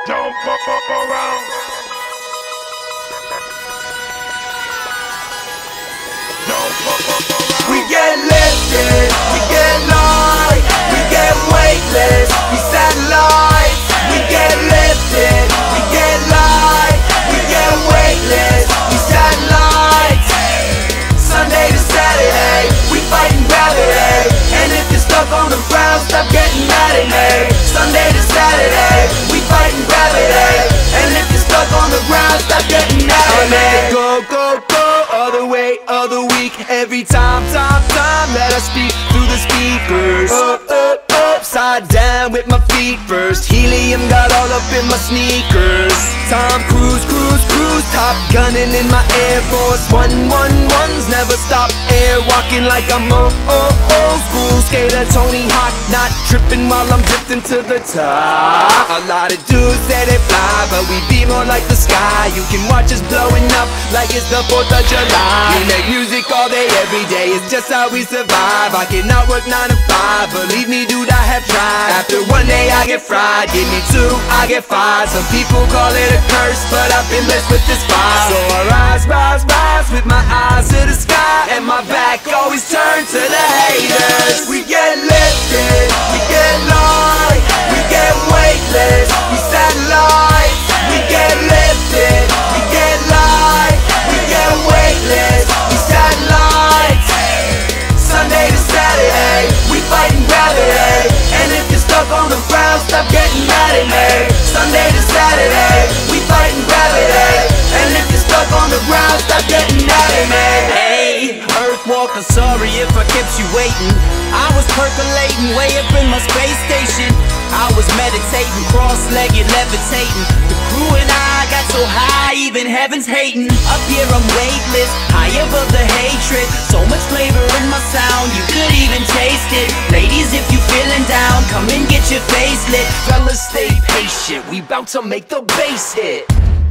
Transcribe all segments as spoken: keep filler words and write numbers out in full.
Don't fuck up around. Don't fuck up around. We get lifted, we get light, we get weightless, we satellites. We get lifted, we get light, we get weightless, we satellites. Sunday to Saturday, we fighting gravity. And if you're stuck on the ground, stop getting mad at me. Sunday to Saturday, we fighting gravity. And if you're stuck on the ground, stop getting mad at me. Go, go, go, other way, other week. Every time, time, time that I speak through the speakers. Up, up, upside down with my feet first. Helium got all up in my sneakers. Tom Cruise, cruise, cruise, top gunning in my Air Force One, one, ones never stop air walking like I'm old, old, old school skater Tony Hawk, not tripping while I'm drifting to the top. A lot of dudes say they fly, but we be more like the sky. You can watch us blowing up like it's the fourth of July. We make music all day, every day, it's just how we survive. I cannot work nine to five, believe me dude, I have tried. After one day I get fried, give me two, I get fired. Some people call it a curse, but I've been blessed with this fire. So I rise, rise, rise with my eyes to the sky, and my back always turned to the haters. We get lifted, we get light, we get weightless, we satellites. We get lifted, we get light, we get weightless, we satellites. Sunday to Saturday, we fighting gravity. And if you're stuck on the ground, stop getting mad at me. Sunday to Saturday, we fighting gravity. And if you're stuck on the ground, stop getting mad at me. Hey, Earthwalker, sorry if I kept you waiting. I was percolating way up in my space station. I was meditating, cross-legged, levitating. The crew and I got so high, even heaven's hating. Up here I'm weightless, high above the hatred. So much flavor in my sound, you could even taste it. Ladies, if you feeling down, come and get your face lit. Fellas, stay patient, we bout to make the bass hit.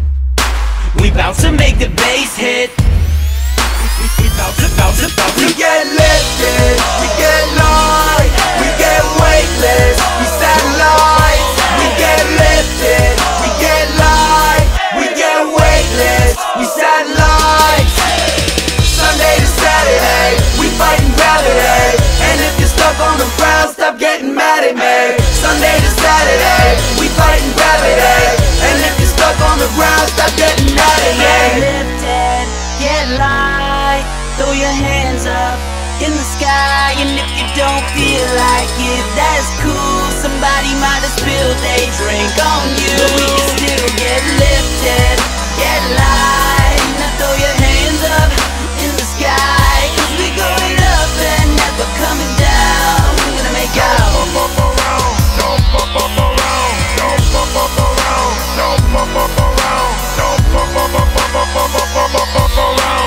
We bout to make the bass hit. We, we bout to, bout to, bout to. We get lifted, we get light, we get weightless, we satellites. We get lifted, we get light, we get weightless, we satellites. Sunday to Saturday, we fighting gravity. And if you're stuck on the ground, stop getting mad at me. Sunday to Saturday, we fighting gravity. And if you're stuck on the ground, stop getting mad at me. Get lifted, get light, throw your hands up in the sky. And if you don't feel like it, that's cool. Somebody might have spilled their drink on you, but we can still get lifted, get light. Now throw your hands up in the sky, 'cause we going up and never coming down. We're gonna make out. Don't fuck around, don't fuck up around, don't fuck up around, don't fuck up around, don't fuck up, up, up, up, up, up, up, up, up around.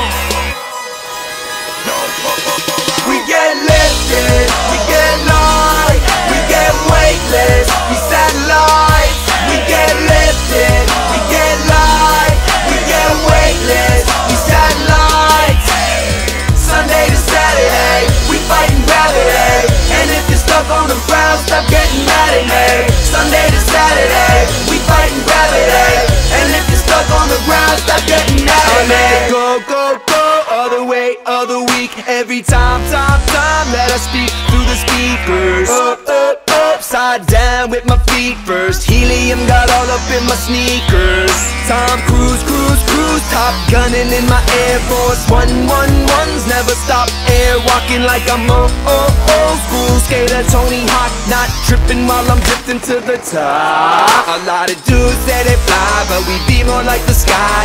Don't fuck up around. We get lifted, we get light, we get weightless, we satellites. We get lifted, we get light, we get weightless, we satellites. Sunday to Saturday, we fighting gravity. And if you're stuck on the ground, stop getting mad at me. Sunday to Saturday, we fighting gravity. And if you're stuck on the ground, stop getting mad at me. Go, go, go, other way, other week. Every time, time, time that I speak through the speakers. Up, up, upside down with my feet first. Helium got all up in my sneakers. Tom Cruise, cruise, cruise, top gunning in my Air Force One, one, ones never stop air walking like I'm old, old, old school skater Tony Hawk, not tripping while I'm drifting to the top. A lot of dudes say they fly, but we be more like the sky.